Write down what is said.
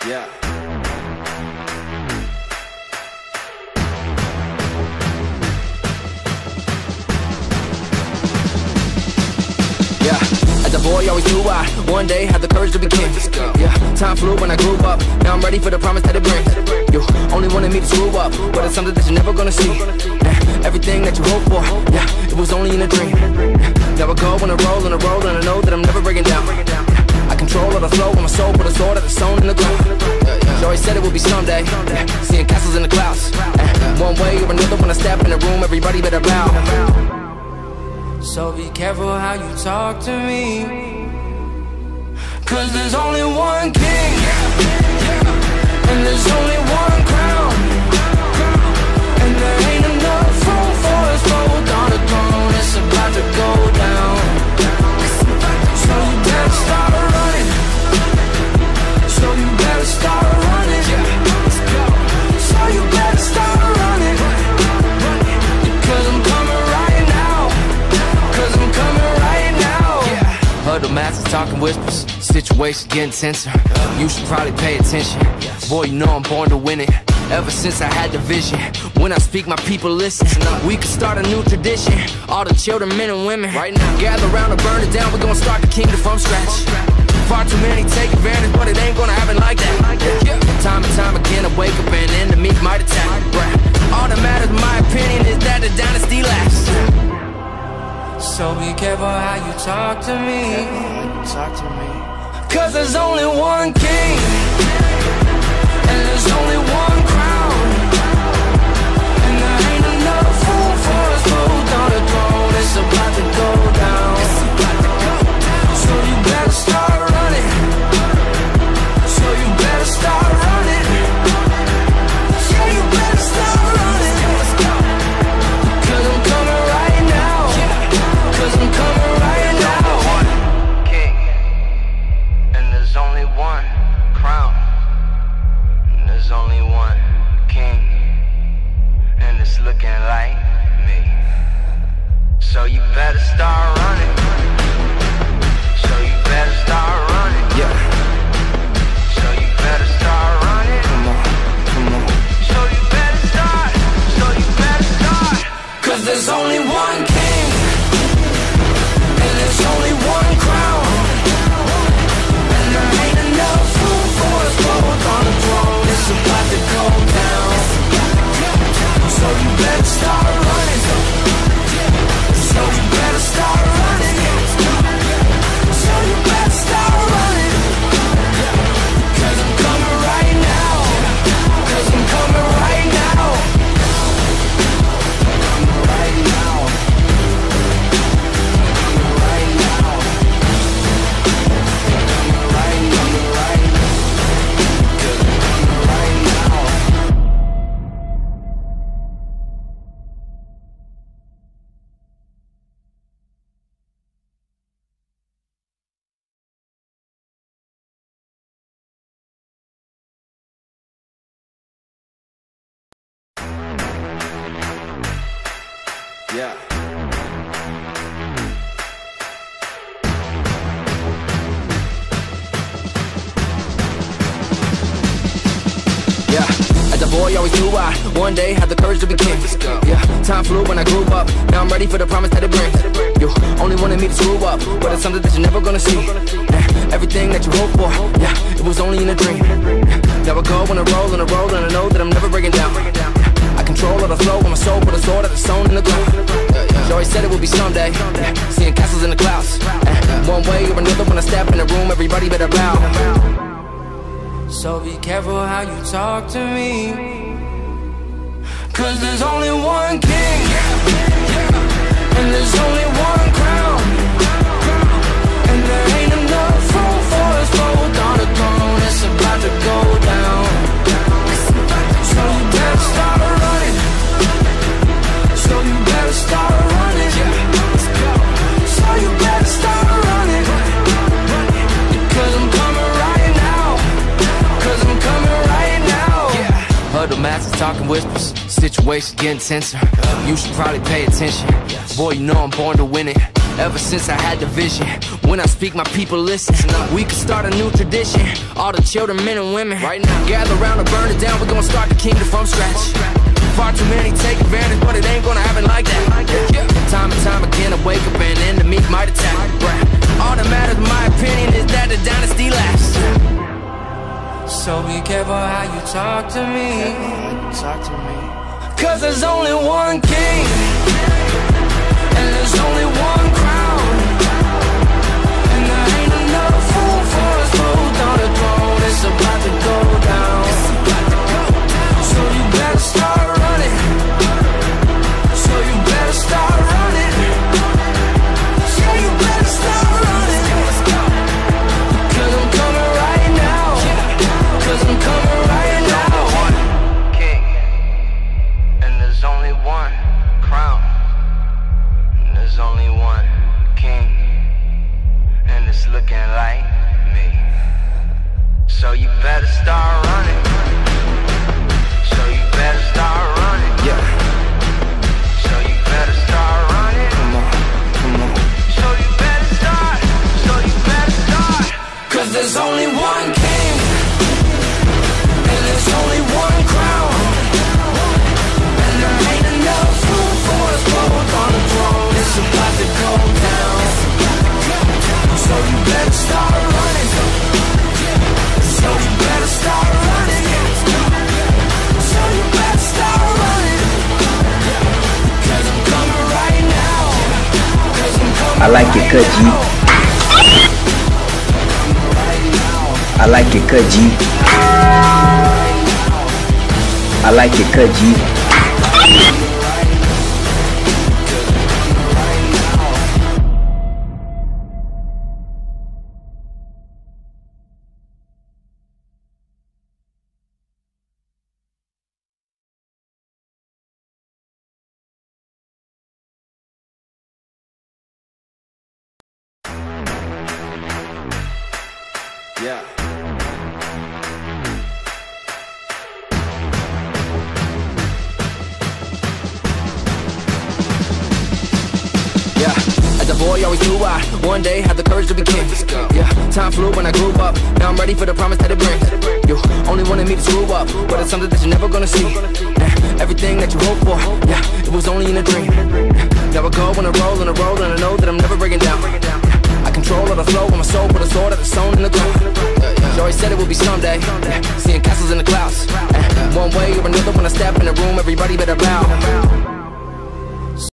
Yeah. Yeah, as a boy, always knew I one day had the courage to be king. Yeah, time flew when I grew up. Now I'm ready for the promise that it brings. You only wanted me to screw up, but it's something that you're never gonna see. Everything that you hope for, yeah, it was only in a dream. Now I go on a roll, and I know that I'm never breaking down. I control all the flow with my soul, put a sword that's sewn in the ground. She always said it would be someday, seeing castles in the clouds. One way or another, when I step in the room, everybody better bow. So be careful how you talk to me, 'cause there's only one king, and there's only one crown, and there ain't enough room for us both on the throne. It's about to go down. So you better start running. So you better start running. So you better start running. Because I'm coming right now. Because I'm coming right now. Huddle masses talking whispers, situation getting tenser. You should probably pay attention. Boy, you know I'm born to win it. Ever since I had the vision, when I speak, my people listen. We can start a new tradition. All the children, men and women, right now, gather around to burn it down. We're gonna start the kingdom from scratch. Far too many take advantage, but it ain't gonna happen like that. Time and time again, I wake up and enemies might attack. All that matters, in my opinion, is that the dynasty lasts. So be careful how you talk to me. 'Cause there's only one king, and there's only one crown, and there ain't enough room for us both on the throne. It's about to go down. So you better start running. So you better start running. So you better start running. 'Cause I'm coming right now. 'Cause I'm coming right now. One king, and there's only one crown, and there's only one king, and it's looking like me. So you better start running. So you better start running. Yeah. So you better start running. Come on, come on. So you better start. So you better start. 'Cause there's only one king, and there's only one crown, and there ain't enough room for us both on the throne. It's about to go down. So you better start running. So you better start running. So you better start running. 'Cause I'm coming right now. 'Cause I'm coming right now. Coming right now. Coming right now. Coming right now. Coming right now. 'Cause I'm coming right now. Yeah. Yeah, as a boy, always knew I one day had the courage to be king. Yeah, time flew when I grew up. Now I'm ready for the promise that it brings. You only wanted me to screw up, but it's something that you're never gonna see. Everything that you hope for, yeah, it was only in a dream. Now I go on a roll, and I know that I'm never breaking down. I control all the flow with my soul, put a sword that's sewn in the ground. She always said it would be someday, seeing castles in the clouds. One way or another, when I step in the room, everybody better bow. So be careful how you talk to me, 'cause there's only one king, and there's only one crown, and there ain't enough room for us both on the throne. It's about to go down. So you better start running. So you better start running. So you better start running. Because I'm coming right now. Because I'm coming right now. Huddle masses talking whispers, situation getting tenser. You should probably pay attention. Boy, you know I'm born to win it. Ever since I had the vision, when I speak, my people listen. We could start a new tradition. All the children, men and women, right now, gather around and burn it down. We're gonna start the kingdom from scratch. Far too many take advantage, but it ain't gonna happen like that. Time and time again, I wake up and enemy might attack. All that matters, in my opinion, is that the dynasty lasts. So be careful how you talk to me. Cause there's only one king, and there's only one crown, and there ain't enough room for us both on the throne. It's about to go down. So you better start running. So you better start running. So you better start running. Cause I'm coming right now. Cause I'm coming right now. One king, and there's only one crown, and there's only one king, and it's looking like me. So you better start running. So you better start running. Yeah. So you better start running. Come on. So you better start. So you better start. Cause there's only one king, and there's only one crown, and there ain't enough room for us both on the throne. It's about to go down. So you better start running. So you better start running. So you better start running. Cause I'm coming right now. Cause I'm coming. I like it, cut G. I like it, cut G. I like it, cut G. Yeah. As a boy, always knew I one day had the courage to be king. Yeah, time flew when I grew up. Now I'm ready for the promise that it brings. You only wanted me to screw up, but it's something that you're never gonna see. Everything that you hope for, yeah, it was only in a dream. Now I go on a roll and I know that I'm never breaking down. I control all the flow with my soul, put a sword at the stone in the ground. She always said it would be someday, seeing castles in the clouds. One way or another, when I step in the room, everybody better bow.